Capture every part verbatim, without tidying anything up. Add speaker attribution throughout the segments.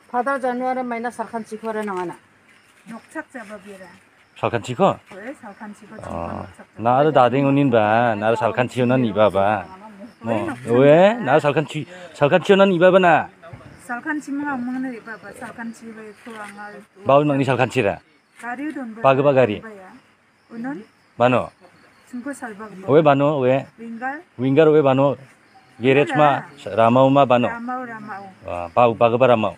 Speaker 1: 바다 자누아라 마이나 살칸 치코라 나가나.
Speaker 2: 녹착 잡아비라.
Speaker 3: 살칸 치코?
Speaker 2: 왜 살칸 치코
Speaker 3: 어, 나를 다댕 오닌 봐. 나를 살칸 치오는 이봐봐. 뭐, 왜? 나를 살칸 치, 살칸 치오는 이봐봐, 나.
Speaker 2: 살칸 치마 먹는 이봐봐. 살칸 치베 쿠앙알.
Speaker 3: 마을 막니 살칸 치라.
Speaker 2: 가리 돈
Speaker 3: 바그바 가리.
Speaker 2: 우는?
Speaker 3: 마노.
Speaker 2: 중고 살바그.
Speaker 3: 왜 마노? 왜?
Speaker 2: 윙갈?
Speaker 3: 윙가로 왜 마노? 게레츠마, 라마우마 바노.
Speaker 2: 라마우 라마우.
Speaker 3: 와, 바, 바그바 라마우.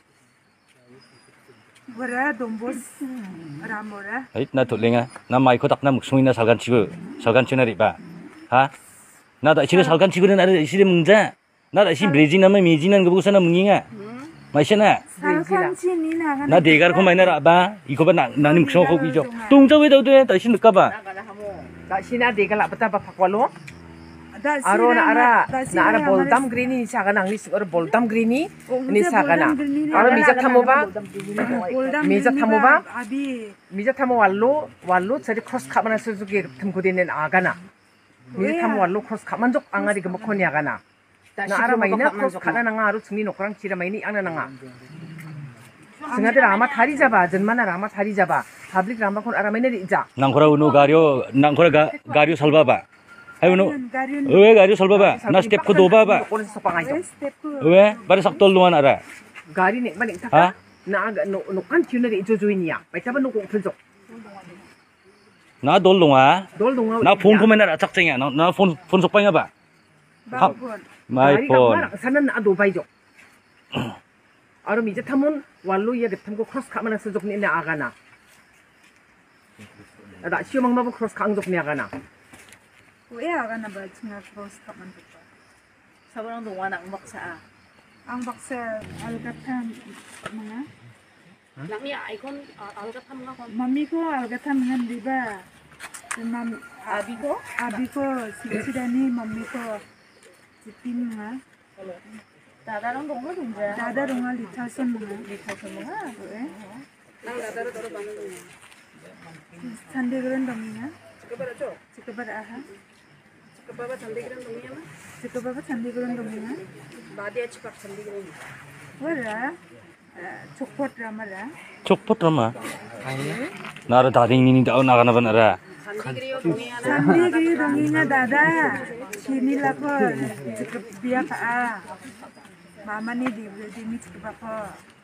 Speaker 2: Wara dombos ramora.
Speaker 3: Ấy, na tụi linh à, na mai có tắc na mục sung na salgan chigo, salgan chigo na riba, ha? Na đại chigo salgan chigo na đại chigo mung ja, na đại chigo Brazil na mai Meiji na nggak bukan na mungi nga, mai siya na.
Speaker 2: Salkan chini na.
Speaker 3: Na degar ko mai na raba, iko ba na na ni muk sung ko bijo. Tung jawe daw tuh, đại chigo nggak ba?
Speaker 4: Đại chigo na degar lah betul apa pakwalo? Aro na ara, na ara boldam greeni ni saga nang ni siguro boldam greeni ni saga na. Aro mija thamo ba, mija thamo ba, mija thamo wallo, wallo cari cross cut mana suzuki thumko dinen aga na. Mija thamo wallo cross cut manjok angari gemuk koni aga na. Na ara maina cross cut na nanga aro cumi nokrang cira maini angna nanga. Sengaja rama thari jaba, jenmana rama thari jaba, public rama kon ara maina di ja.
Speaker 3: Nangkora unu gario, nangkora gario salba ba. Ayo nu, 왜 가리오 설봐봐. 나 스텝 코 도봐봐. 왜? 바로 sakdol luan ara.
Speaker 4: Gari nek balik taka. Na aga no no kan tune ri jojoinia. Bai taba no ko phunjok.
Speaker 3: 나 dol lunga.
Speaker 4: Dol lunga.
Speaker 3: 나 phone ko mena ra chakchengya. 나 나 phone phone sok painga ba. My phone.
Speaker 4: Sanan na do bai jok. Aro mija thamun wallo ya getam ko cross khamana sejok ni na aga na. Ada siyo mang mabu cross khang jok ni aga na.
Speaker 2: 왜 아가나 봐 친구 cross cut man 봐.
Speaker 1: 사바랑 동안 안 먹자.
Speaker 2: Ang baksa algatan mga.
Speaker 1: Lang ya icon algatam nga kon.
Speaker 2: Mami ko algatan ngan di ba? Mam
Speaker 1: Abi ko?
Speaker 2: abi ko sidani mami ko sipin nga.
Speaker 1: 다다랑 동거 동자.
Speaker 2: Dada rungal litason mga.
Speaker 1: 리타서 mga.
Speaker 2: 왜?
Speaker 1: 나 다다로 다로 바는 거.
Speaker 2: Sande gren dominya.
Speaker 1: 그거라 줘.
Speaker 2: Sikabar aha.
Speaker 1: 그거봐 잔디기랑 동이야 마.
Speaker 2: Sikababa sande gren dominya.
Speaker 1: 바디에 치박 잔디기랑.
Speaker 2: Wala chokpot ramara.
Speaker 3: Chokpot rama. 나를 다댕 니니 다우 나가나 바나라.
Speaker 1: 잔디기리요 동이야 나.
Speaker 2: Sandiri donginya dada. Sini lako sikap biya ka. Mama ni di di ni sikap ako.